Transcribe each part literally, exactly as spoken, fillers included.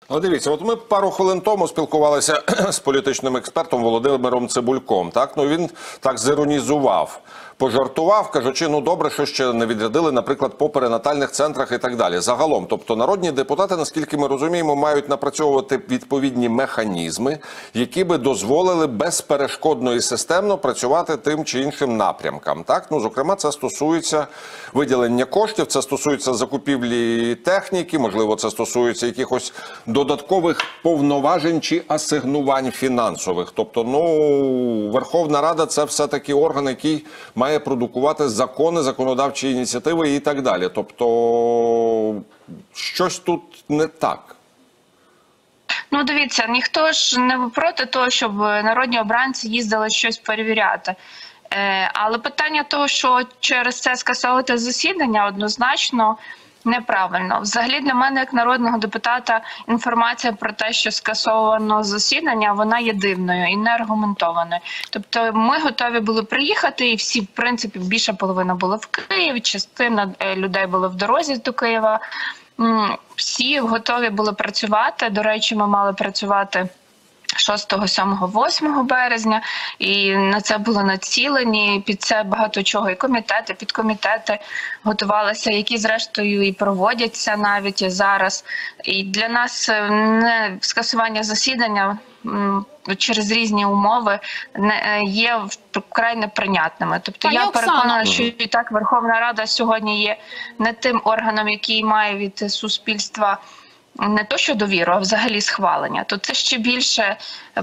Ну, дивіться, от ми пару хвилин тому спілкувалися з політичним експертом Володимиром Цибульком. Так, ну він так зіронізував, пожартував, кажучи, ну добре, що ще не відрядили, наприклад, по перинатальних центрах і так далі. Загалом, тобто народні депутати, наскільки ми розуміємо, мають напрацьовувати відповідні механізми, які би дозволили безперешкодно і системно працювати тим чи іншим напрямкам. Так, ну зокрема, це стосується виділення коштів, це стосується закупівлі техніки, можливо, це стосується якихось додаткових повноважень чи асигнувань фінансових. Тобто, ну, Верховна Рада – це все-таки орган, який має продукувати закони, законодавчі ініціативи і так далі. Тобто, щось тут не так. Ну, дивіться, ніхто ж не проти того, щоб народні обранці їздили щось перевіряти. Е, але питання того, що через це скасовувати засідання, однозначно неправильно. Взагалі для мене, як народного депутата, інформація про те, що скасовано засідання, вона є дивною і неаргументованою. Тобто ми готові були приїхати, і всі, в принципі, більша половина була в Києві, частина людей була в дорозі до Києва. Всі готові були працювати. До речі, ми мали працювати шостого, сьомого, восьмого березня, і на це були націлені, під це багато чого, і комітети, підкомітети готувалися, які зрештою і проводяться навіть зараз. І для нас не скасування засідання через різні умови не є вкрай неприйнятними. Тобто я переконана, що і так Верховна Рада сьогодні є не тим органом, який має від суспільства не то що довіру, а взагалі схвалення, то це ще більше,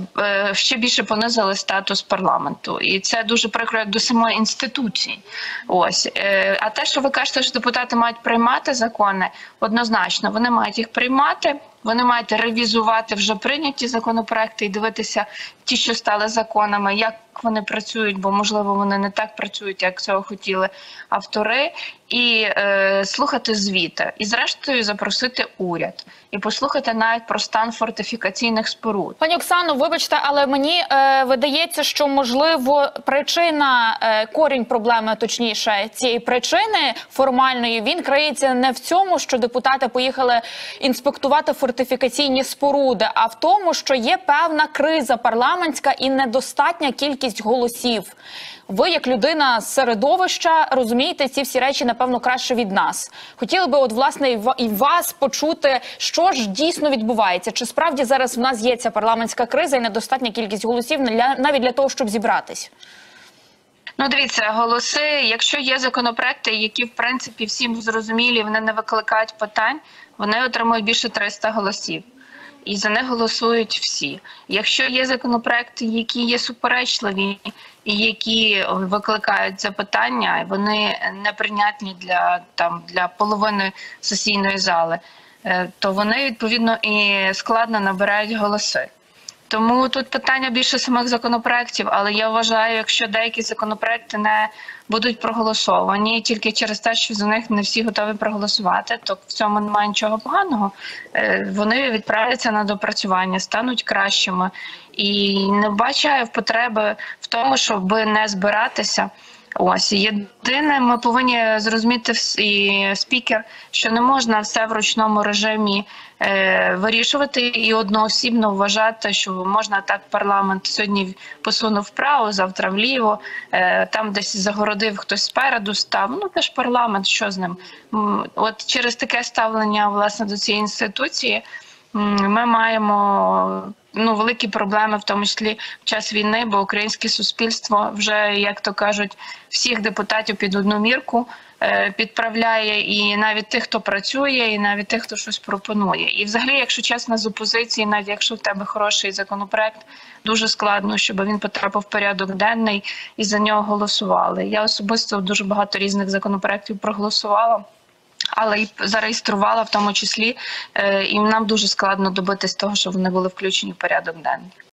ще більше понизили статус парламенту. І це дуже прикро як до самої інституції. Ось. А те, що ви кажете, що депутати мають приймати закони, однозначно, вони мають їх приймати, вони мають ревізувати вже прийняті законопроекти і дивитися ті, що стали законами, як вони працюють, бо, можливо, вони не так працюють, як цього хотіли автори, і е, слухати звіти. І, зрештою, запросити уряд. І послухати навіть про стан фортифікаційних споруд. Пані Оксано, вибачте, але мені е, видається, що, можливо, причина, е, корінь проблеми, точніше, цієї причини формальної, він криється не в цьому, що депутати поїхали інспектувати фортифікаційні споруди, а в тому, що є певна криза парламентська і недостатня кількість голосів. Ви, як людина з середовища, розумієте ці всі речі, напевно, краще від нас. Хотіли би, от, власне, і вас почути, що ж дійсно відбувається. Чи справді зараз в нас є ця парламентська криза і недостатня кількість голосів навіть для того, щоб зібратись? Ну, дивіться, голоси, якщо є законопроекти, які, в принципі, всім зрозумілі, вони не викликають питань, вони отримують більше триста голосів. І за них голосують всі. Якщо є законопроекти, які є суперечливі і які викликають запитання, вони неприйнятні для, там, для половини сесійної зали, то вони, відповідно, і складно набирають голоси. Тому тут питання більше самих законопроєктів, але я вважаю, якщо деякі законопроєкти не будуть проголосовані тільки через те, що за них не всі готові проголосувати, то в цьому немає нічого поганого. Вони відправляться на допрацювання, стануть кращими. І не бачаю потреби в тому, щоб не збиратися. Ось, єдине, ми повинні зрозуміти, і спікер, що не можна все в ручному режимі е, вирішувати і одноосібно вважати, що можна так парламент сьогодні посунув вправо, завтра вліво, е, там десь загородив хтось спереду став. Ну, це ж парламент, що з ним? От через таке ставлення, власне, до цієї інституції ми маємо ну, великі проблеми, в тому числі в час війни, бо українське суспільство вже, як то кажуть, всіх депутатів під одну мірку е, підправляє, і навіть тих, хто працює, і навіть тих, хто щось пропонує. І взагалі, якщо чесно, з опозиції, навіть якщо в тебе хороший законопроект, дуже складно, щоб він потрапив в порядок денний і за нього голосували. Я особисто дуже багато різних законопроектів проголосувала, але і зареєструвала в тому числі, і нам дуже складно добитись того, щоб вони були включені в порядок денний.